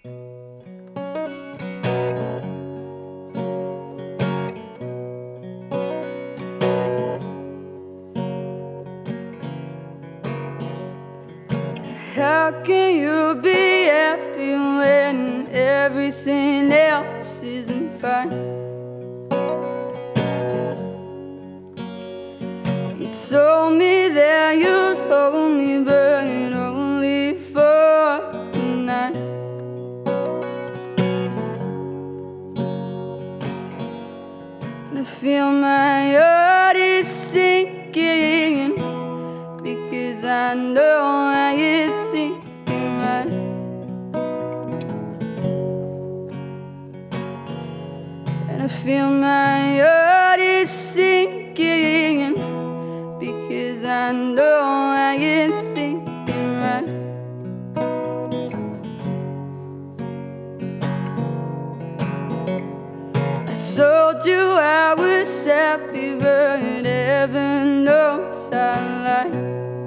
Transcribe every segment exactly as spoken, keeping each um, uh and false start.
How can you be happy when everything else isn't fine? You told me that you'd hold me, but only for the night. And I feel my heart is sinking, because I know I is thinking right. And I feel my heart is sinking, because I know I ain't thinking right. I told you I was happy, but heaven knows I lied.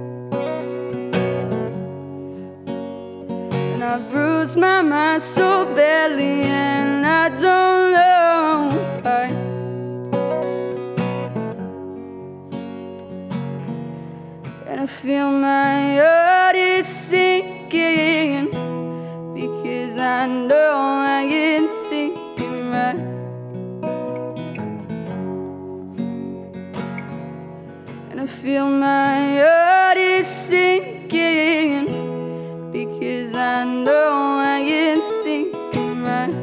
And I bruised my mind so badly, and I don't know why. And I feel my heart is sinking, because I know I ain't thinking right. And I feel my heart is sinking, because I know I ain't thinking right.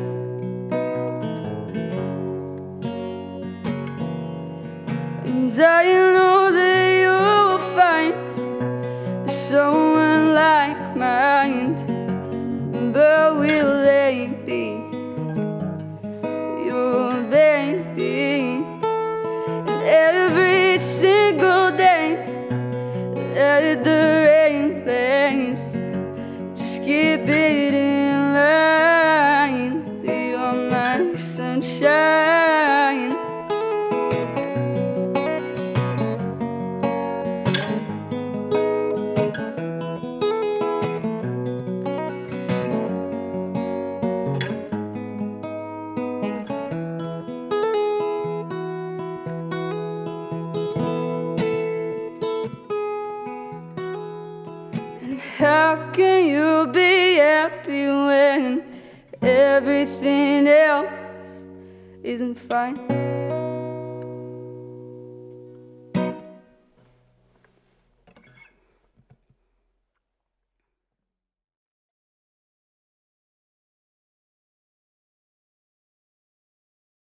And I know that you'll find someone like mine, but will they be your baby? And every single day that the rain plays, just keep it in line. You're my sunshine. How can you be happy when everything else isn't fine?